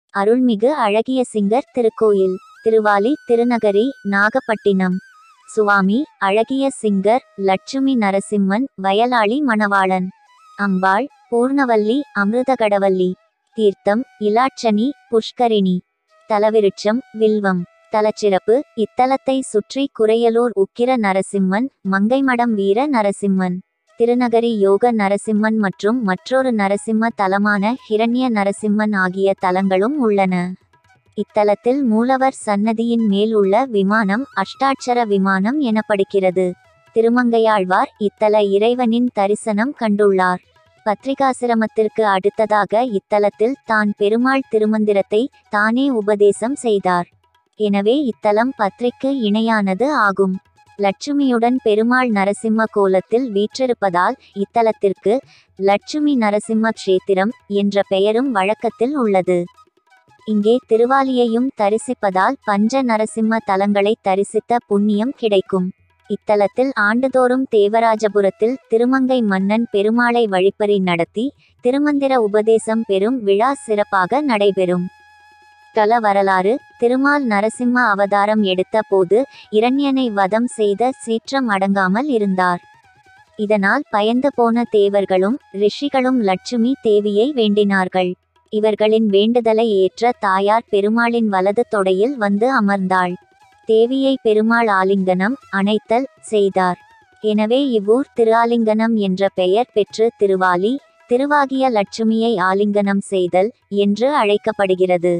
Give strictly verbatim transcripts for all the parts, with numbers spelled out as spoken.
அருள்மிகு அழகிய சிங்கர் திருக்கோயில், திருவாலி திருநகரி, நாகப்பட்டினம். சுவாமி அழகிய சிங்கர், லட்சுமி நரசிம்மன், வயலாளி மணவாளன். அம்பாள் பூர்ணவல்லி, அமிர்தகடவல்லி. தீர்த்தம் இலாட்சணி, புஷ்கரிணி. தலவிருட்சம் வில்வம். தலச்சிறப்பு: இத்தலத்தை சுற்றி குறையலூர் உக்கிர நரசிம்மன், மங்கைமடம் வீர நரசிம்மன், திருநகரி யோக நரசிம்மன் மற்றும் மற்றொரு நரசிம்ம தலமான ஹிரண்ய நரசிம்மன் ஆகிய தலங்களும் உள்ளன. இத்தலத்தில் மூலவர் சன்னதியின் மேல் உள்ள விமானம் அஷ்டாட்சர விமானம் எனப்படுகிறது. திருமங்கையாழ்வார் இத்தல இறைவனின் தரிசனம் கண்டுள்ளார். பத்ரிகாசிரமத்திற்கு அடுத்ததாக இத்தலத்தில் தான் பெருமாள் திருமந்திரத்தை தானே உபதேசம் செய்தார். எனவே இத்தலம் பத்ரிக்கு இணையானது ஆகும். லட்சுமியுடன் பெருமாள் நரசிம்ம கோலத்தில் வீற்றிருப்பதால் இத்தலத்திற்கு லட்சுமி நரசிம்ம க்ஷேத்திரம் என்ற பெயரும் வழக்கத்தில் உள்ளது. இங்கே திருவாலியையும் தரிசிப்பதால் பஞ்ச நரசிம்ம தலங்களை தரிசித்த புண்ணியம் கிடைக்கும். இத்தலத்தில் ஆண்டுதோறும் தேவராஜபுரத்தில் திருமங்கை மன்னன் பெருமாளை வழிப்பறி நடத்தி திருமந்திர உபதேசம் பெறும் விழா சிறப்பாக நடைபெறும். தல வரலாறு: திருமால் நரசிம்ம அவதாரம் எடுத்த போது இரண்யனை வதம் செய்த சீற்றம் அடங்காமல் இருந்தார். இதனால் பயந்து போன தேவர்களும் ரிஷிகளும் லட்சுமி தேவியை வேண்டினார்கள். இவர்களின் வேண்டுதலை ஏற்ற தாயார் பெருமாளின் வலது தொடையில் வந்து அமர்ந்தாள். தேவியை பெருமாள் ஆலிங்கனம் அணைத்தல் செய்தார். எனவே இவ்வூர் திருஆலிங்கனம் என்ற பெயர் பெற்று திருவாலி, திருவாகிய லட்சுமியை ஆலிங்கனம் செய்தல் என்று அழைக்கப்படுகிறது.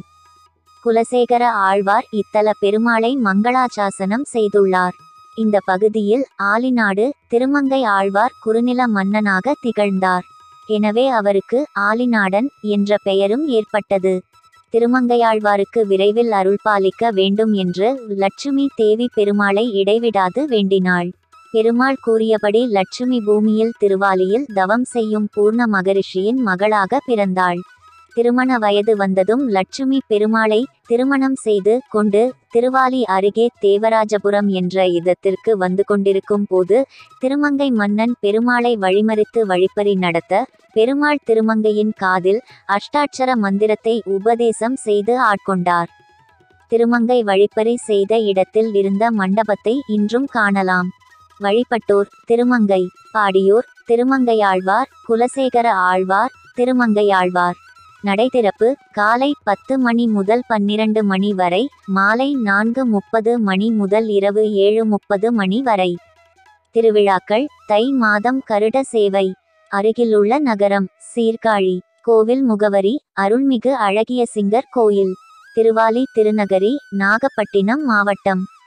குலசேகர ஆழ்வார் இத்தல பெருமாளை மங்களாசாசனம் செய்துள்ளார். இந்த பகுதியில் ஆலிநாடு திருமங்கை ஆழ்வார் குறுநில மன்னனாக திகழ்ந்தார். எனவே அவருக்கு ஆலிநாடன் என்ற பெயரும் ஏற்பட்டது. திருமங்கையாழ்வாருக்கு விரைவில் அருள்பாலிக்க வேண்டும் என்று லட்சுமி தேவி பெருமாளை இடைவிடாது வேண்டினாள். பெருமாள் கூறியபடி லட்சுமி பூமியில் திருவாலியில் தவம் செய்யும் பூர்ண மகரிஷியின் மகளாக பிறந்தாள். திருமண வயது வந்ததும் லட்சுமி பெருமாளை திருமணம் செய்து கொண்டு திருவாலி அருகே தேவராஜபுரம் என்ற இடத்திற்கு வந்து கொண்டிருக்கும் போது திருமங்கை மன்னன் பெருமாளை வழிமறித்து வழிப்பறி நடத்த பெருமாள் திருமங்கையின் காதில் அஷ்டாட்சர மந்திரத்தை உபதேசம் செய்து ஆட்கொண்டார். திருமங்கை வழிப்பறி செய்த இடத்தில் இருந்த மண்டபத்தை இன்றும் காணலாம். வழிபட்டோர்: திருமங்கை, பாடியோர் திருமங்கையாழ்வார், குலசேகர ஆழ்வார், திருமங்கையாழ்வார். நடைதிறப்பு: காலை பத்து மணி முதல் பன்னிரண்டு மணி வரை, மாலை நான்கு முப்பது மணி முதல் இரவு ஏழு முப்பது மணி வரை. திருவிழாக்கள்: தை மாதம் கருட சேவை. அருகிலுள்ள நகரம்: சீர்காழி. கோவில் முகவரி: அருள்மிகு அழகிய சிங்கர் கோயில், திருவாலி திருநகரி, நாகப்பட்டினம் மாவட்டம்.